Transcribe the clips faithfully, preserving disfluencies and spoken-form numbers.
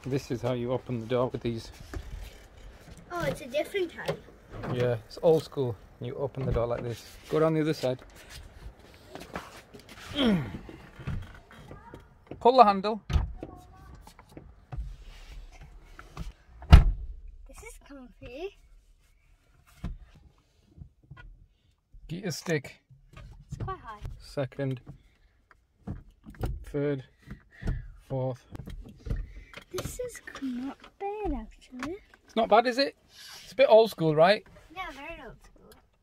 This is how you open the door with these. Oh, it's a different type. Yeah, it's old school. You open the door like this. Go down the other side. Pull the handle. This is comfy. Get your stick. It's quite high. Second, third, fourth. This is not bad, actually. It's not bad, is it? It's a bit old school, right? Yeah, very old school.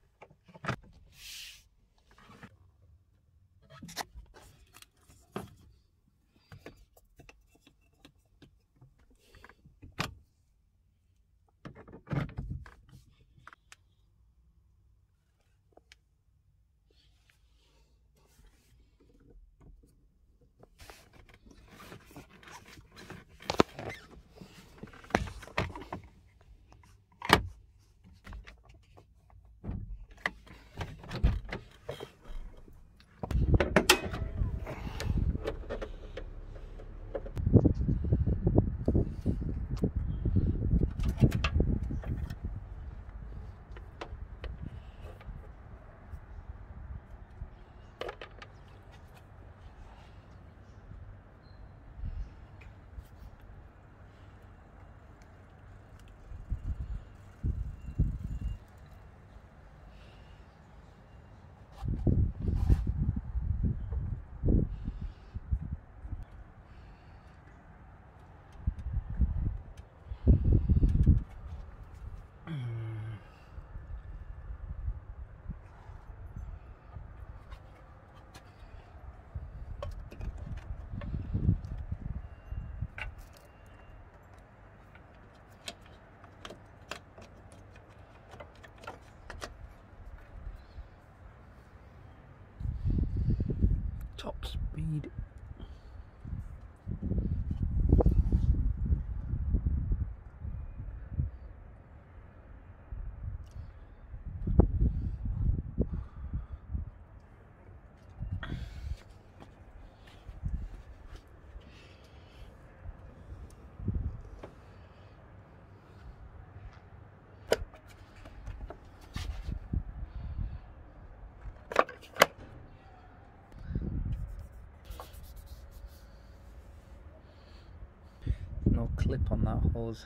Top speed. No clip on that hose.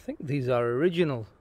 think these are original.